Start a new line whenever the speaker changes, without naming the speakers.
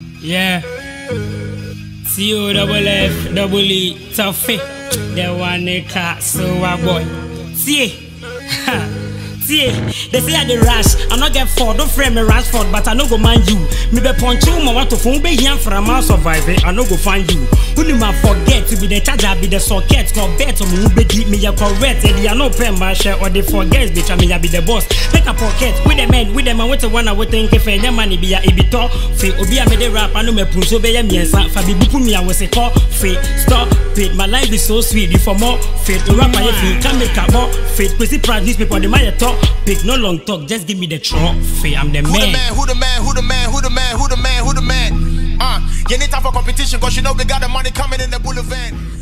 Yeah. C-O-F-F-E, toffee. The one they call so a boy. See. See, they say I the rush. I not get Ford, don't frame me Rashford, but I no go mind you. Me be punch you, my want to phone be here for a man surviving. I no go find you. Who you man forget to be the charger, be the socket, go bet on me, be give me a correct. And you no pen my share or they forget, bitch. I mean, I be the boss. Make a pocket with the man, with the one I would think if any money be a ibito. Free, Obi, I made a rap, I know me punch, obey me and son. Fabi Bupu me, I was a call. Free, stop, fit. My life is so sweet. You for more, fit. The rap, I can make a more, fit. Pussy proud newspaper, the my talk. Pick no long talk, just give me the trophy. I'm the man.
Who the man? You need time for competition, cause you know we got the money coming in the boulevard.